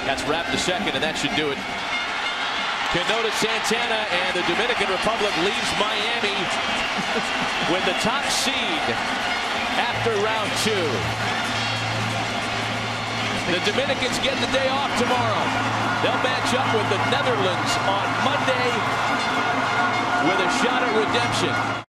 That's wrapped to second, and that should do it. Canota Santana and the Dominican Republic leaves Miami with the top seed after round 2. The Dominicans get the day off tomorrow. They'll match up with the Netherlands on Monday with a shot at redemption.